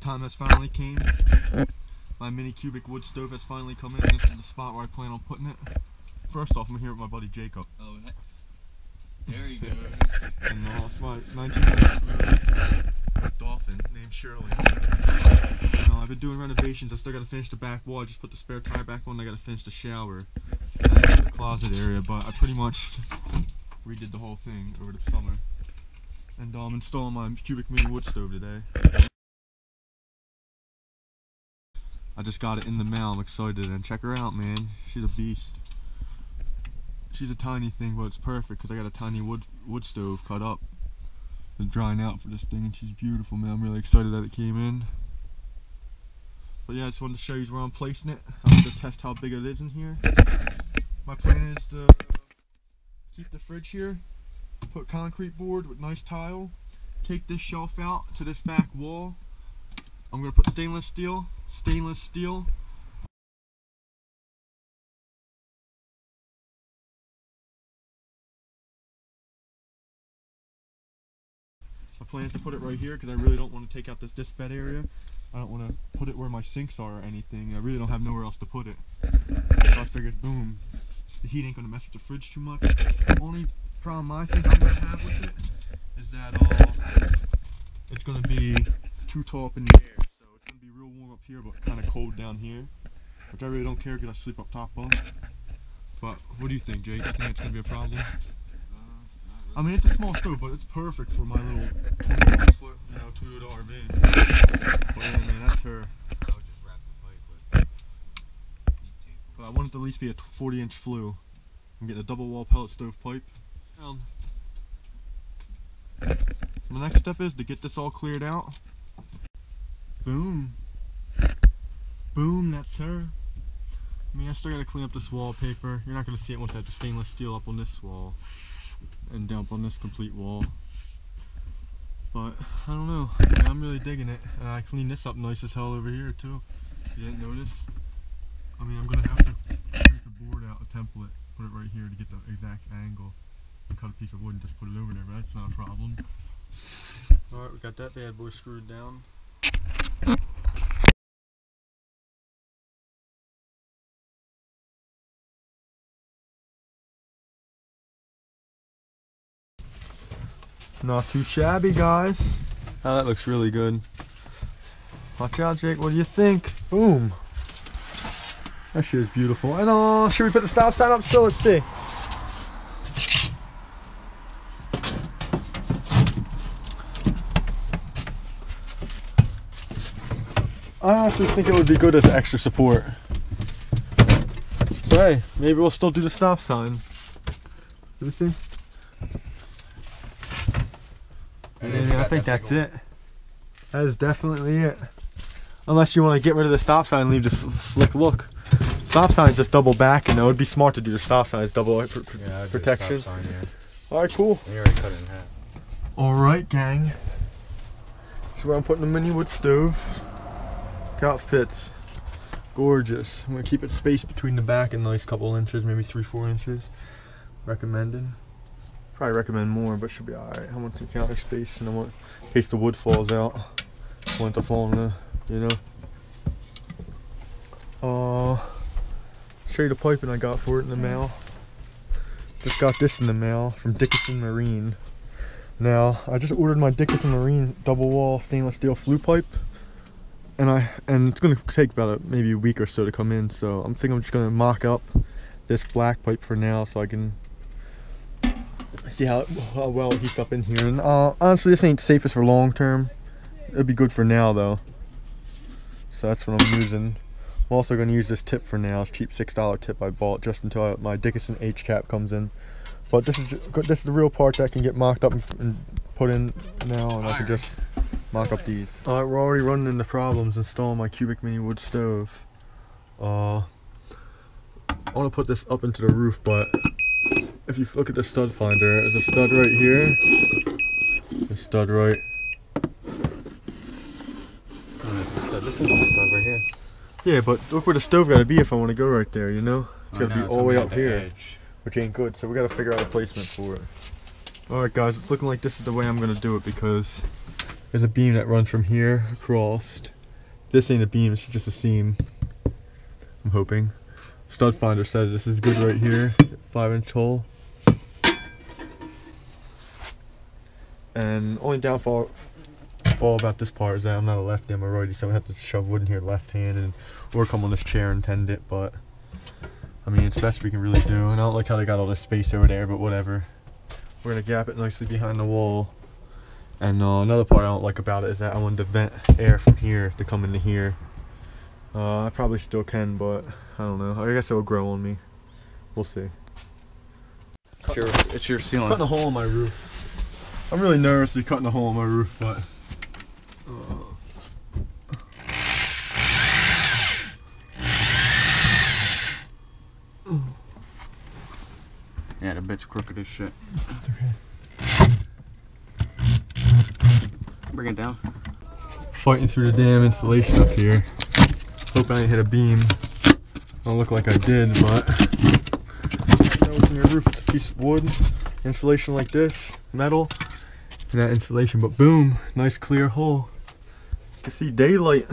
time has finally came. My mini cubic wood stove has finally come in. This is the spot where I plan on putting it. First off, I'm here with my buddy Jacob. Oh, there you go. And it's my 1993 Dolphin named Shirley. I've been doing renovations. I still got to finish the back wall. I just put the spare tire back on. I got to finish the shower and the closet area, but I pretty much redid the whole thing over the summer. And I'm installing my cubic mini wood stove today. I just got it in the mail. I'm excited, and check her out, man. She's a beast. She's a tiny thing, but it's perfect because I got a tiny wood stove cut up and drying out for this thing, and she's beautiful, man. I'm really excited that it came in. But yeah, I just wanted to show you where I'm placing it. I'm going to test how big it is in here. My plan is to keep the fridge here, put concrete board with nice tile, take this shelf out to this back wall. I'm going to put stainless steel. My plan is to put it right here because I really don't want to take out this bed area. I don't want to put it where my sinks are or anything. I really don't have nowhere else to put it. So I figured, boom, the heat ain't going to mess with the fridge too much. The only problem I think I'm going to have with it is that it's going to be too tall up in the air. So it's going to be real warm up here but kind of cold down here. Which I really don't care because I sleep up top bunk. But what do you think, Jake? You think it's going to be a problem? I mean, it's a small stove, but it's perfect for my little 21-foot, Toyota RV. But yeah, man, that's her. I would just wrap the pipe with heat tape. But I want it to at least be a 40-inch flue. I'm getting a double wall pellet stove pipe. So the next step is to get this all cleared out. Boom. Boom, that's her. I mean, I still gotta clean up this wallpaper. You're not gonna see it once I have the stainless steel up on this wall and down on this complete wall. But I don't know. Yeah, I'm really digging it. I cleaned this up nice as hell over here too. You didn't notice? I mean, I'm gonna have to take the board out, a template, put it right here to get the exact angle, and cut a piece of wood and just put it over there. But that's not a problem. All right, we got that bad boy screwed down. Not too shabby, guys. Oh, that looks really good. Watch out, Jake. What do you think? Boom. That shit is beautiful. And should we put the stop sign up still? Let's see. I honestly think it would be good as extra support. So hey, maybe we'll still do the stop sign. Let me see. Yeah, I think that's it. That is definitely it. Unless you want to get rid of the stop sign and leave this slick look. Stop sign is just double back, and it would be smart to do the stop sign as double protection. Stop sign, yeah. Alright, cool. You already cut it in half. Alright, gang. This is where I'm putting the mini wood stove. Look how it fits. Gorgeous. I'm going to keep it spaced between the back a nice couple inches, maybe 3-4 inches. Recommended. Probably recommend more, but should be alright. I want some counter space, and I want, in case the wood falls out, I want it to fall in the, show you the piping I got for it in the mail. Just got this in the mail from Dickinson Marine. Now, I just ordered my Dickinson Marine double wall stainless steel flue pipe, and it's going to take about maybe a week or so to come in, so I'm thinking I'm just going to mock up this black pipe for now so I can see how well it heats up in here. And honestly, this ain't safest for long term. It'd be good for now though. So that's what I'm using. I'm also going to use this tip for now. It's a cheap $6 tip I bought just until my Dickinson H cap comes in. But this is the real part that can get mocked up and put in now, and I can just mock up these. Alright, we're already running into problems installing my cubic mini wood stove. I want to put this up into the roof, but if you look at the stud finder, there's a stud right here, a stud right. Oh, that's a stud. This is a stud right here. Yeah, but look where the stove got to be if I want to go right there, you know? It's got to be all the way up here, edge. Which ain't good, so we got to figure out a placement for it. Alright guys, it's looking like this is the way I'm going to do it because there's a beam that runs from here across This ain't a beam, it's just a seam. I'm hoping. Stud finder said this is good right here. 5-inch hole. And only downfall about this part is that I'm not a lefty, I'm a righty, so I have to shove wood in here left handed or come on this chair and tend it, but I mean, it's best we can really do. And I don't like how they got all this space over there, but whatever. We're gonna gap it nicely behind the wall. And another part I don't like about it is that I wanted to vent air from here to come into here. I probably still can, but I don't know. I guess it'll grow on me. We'll see. It's your ceiling. Cutting a hole in my roof. I'm really nervous to be cutting a hole in my roof, but yeah, the bit's crooked as shit. Bring it down. Fighting through the damn insulation up here. Hope I didn't hit a beam. Don't look like I did, but what's in your roof? It's a piece of wood, insulation like this, metal, and that insulation. But boom, nice clear hole. You can see daylight.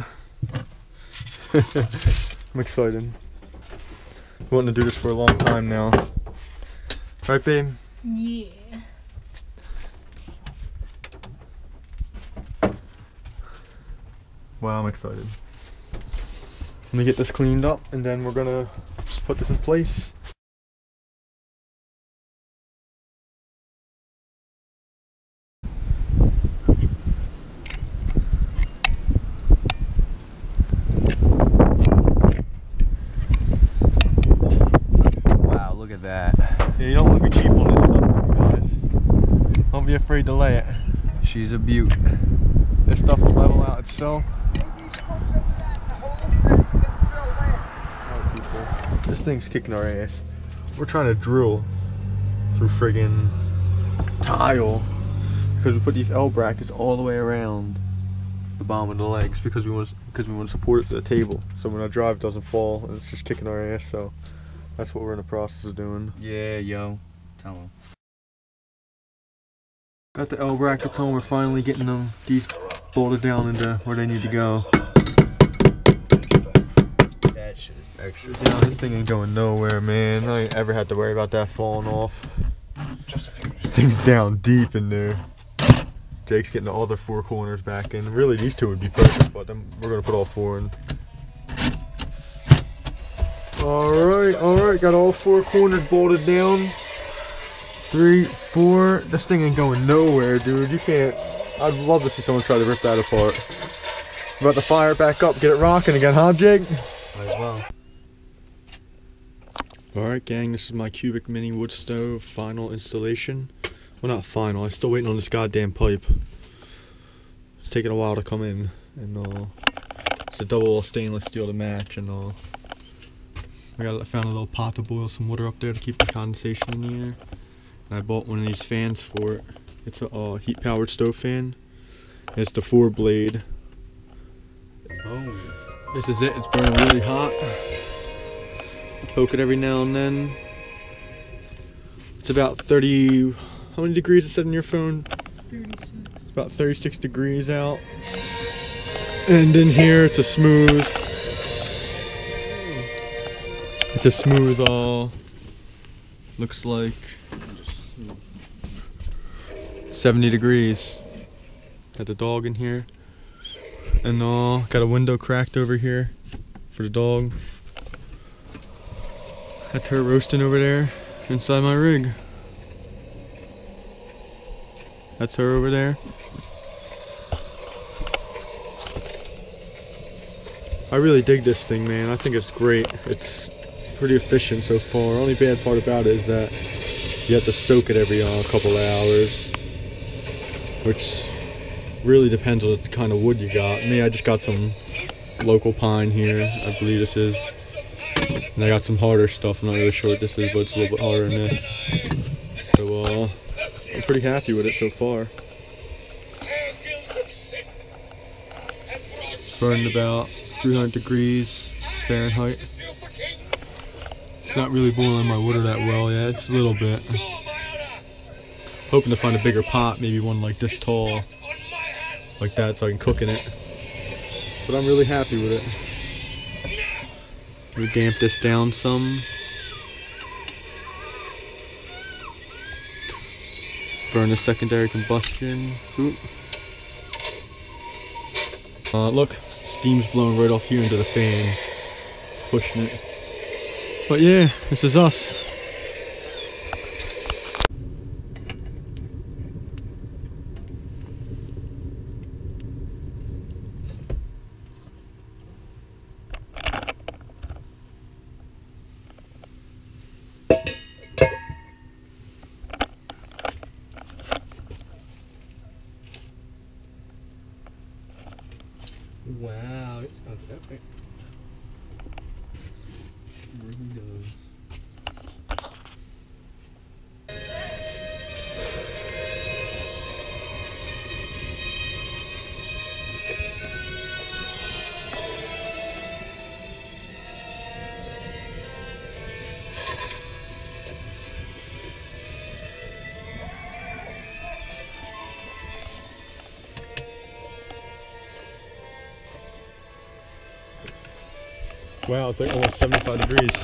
I'm excited. I've wanted to do this for a long time now. Right, babe? Yeah. Wow, I'm excited. Let me get this cleaned up and then we're gonna put this in place. Wow, look at that. Yeah, you don't want to be cheap on this stuff, guys. Don't be afraid to lay it. She's a beaut. This stuff will level out itself. This thing's kicking our ass. We're trying to drill through friggin' tile because we put these L brackets all the way around the bottom of the legs because we want to support it to the table so when our drive doesn't fall and it's just kicking our ass. So that's what we're in the process of doing. Yeah, yo. Tell him. Got the L brackets on. We're finally getting these bolted down into where they need to go. That shit is extra. Yeah, this thing ain't going nowhere, man. I ain't ever had to worry about that falling off. This thing's down deep in there. Jake's getting the other 4 corners back in. Really, these 2 would be perfect, but then we're gonna put all 4 in. Alright, got all 4 corners bolted down. 3, 4. This thing ain't going nowhere, dude. You can't. I'd love to see someone try to rip that apart. About to fire it back up, get it rocking again, huh, Jake? Might as well. Alright, gang, this is my cubic mini wood stove final installation. Well, not final, I'm still waiting on this goddamn pipe. It's taking a while to come in. And it's a double wall stainless steel to match. And I found a little pot to boil some water up there to keep the condensation in the air. And I bought one of these fans for it. It's a heat powered stove fan. And it's the 4-blade. Oh. This is it, it's burning really hot. Poke it every now and then. It's about 30, how many degrees it said on your phone? 36. About 36 degrees out. And in here it's a smooth, 'looks like 70 degrees. Got the dog in here. And got a window cracked over here for the dog. That's her roasting over there inside my rig. That's her over there. I really dig this thing, man. I think it's great. It's pretty efficient so far. Only bad part about it is that you have to stoke it every couple of hours, which really depends on the kind of wood you got. Me, I just got some local pine here, I believe this is. And I got some harder stuff, I'm not really sure what this is, but it's a little bit harder than this. So, I'm pretty happy with it so far. It's burning about 300 degrees Fahrenheit. It's not really boiling my water that well yet, it's a little bit. Hoping to find a bigger pot, maybe one like this tall. Like that, so I can cook in it. but I'm really happy with it. We damp this down some. Burn the secondary combustion. Oop. Look, steam's blowing right off here into the fan. It's pushing it. But yeah, this is us. Wow, this sounds epic. It really does. Wow, it's like almost 75 degrees.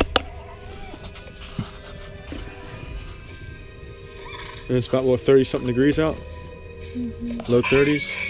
And it's about, what, 30 something degrees out? Low 30s.